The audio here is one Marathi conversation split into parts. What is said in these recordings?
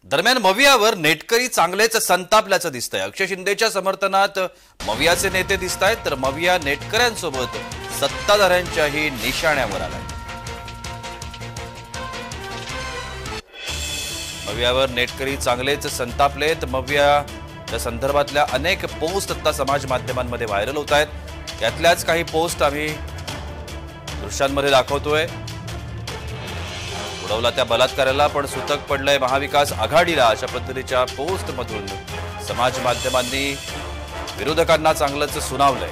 दरम्यान मवियावर नेटकरी चांगलेच संतापल्याचं दिसतंय। अक्षय शिंदेच्या समर्थनात मवियाचे नेते दिसतायत, तर मविया नेटकऱ्यांसोबत सत्ताधाऱ्यांच्याही निशाण्यावर आलाय। मवियावर नेटकरी चांगलेच संतापलेत। मवियाच्या संदर्भातल्या अनेक पोस्ट आता समाज माध्यमांमध्ये व्हायरल होत आहेत। यातल्याच काही पोस्ट आम्ही दृश्यांमध्ये दाखवतोय। उडवला त्या बलात्काराला पण सुतक पडलंय महाविकास आघाडीला, अशा पद्धतीच्या पोस्ट मधून समाज माध्यमांनी विरोधकांना चांगलंच सुनावलंय।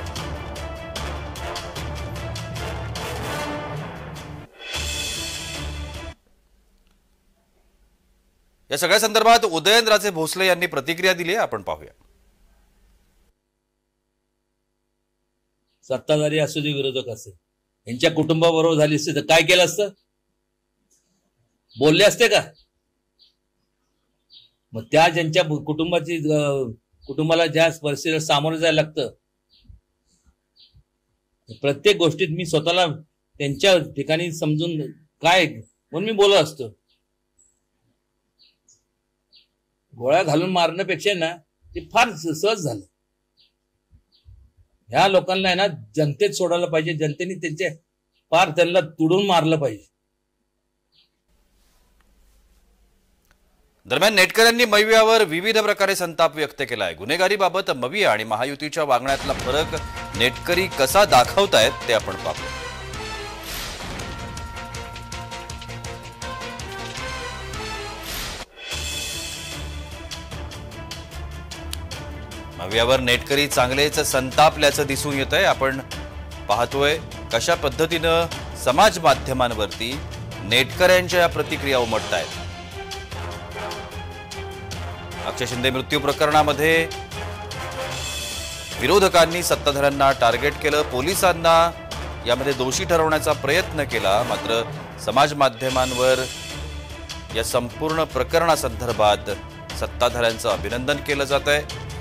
या सगळ्या संदर्भात उदयनराजे भोसले यांनी प्रतिक्रिया दिली आहे, आपण पाहूया। सत्ताधारी असू दे विरोधक असे, यांच्या कुटुंबाबरोबर झाली असते तर काय केलं असतं? बोलले असते का? मग त्या ज्यांच्या कुटुंबाला ज्या परिस्थितीला सामोरं जायला लागतं, प्रत्येक गोष्टीत मी स्वतःला त्यांच्या ठिकाणी समजून काय म्हणून मी बोलत असतो। गोळ्या घालून मारण्यापेक्षा ना ते फार सहज झालं। ह्या लोकांना आहे ना जनतेत सोडायला पाहिजे, जनतेने त्यांचे फार त्यांना तुडून मारलं पाहिजे। दरम्यान नेटकऱ्यांनी मवियावर विविध प्रकारे संताप व्यक्त केलाय। गुन्हेगारीबाबत मविया आणि महायुतीच्या वागण्यातला फरक नेटकरी कसा दाखवतायत ते आपण पाहू। मवियावर नेटकरी चांगलेच संतापल्याचं दिसून येतंय। आपण पाहतोय कशा पद्धतीनं समाज माध्यमांवरती नेटकऱ्यांच्या या प्रतिक्रिया उमटतायत। अक्षय शिंदे मृत्यू प्रकरणामध्ये विरोधकांनी सत्ताधाऱ्यांना टार्गेट केलं, पोलिसांना यामध्ये दोषी ठरवण्याचा प्रयत्न केला, मात्र समाज माध्यमांवर या संपूर्ण प्रकरणासंदर्भात सत्ताधाऱ्यांचं अभिनंदन केलं जात आहे।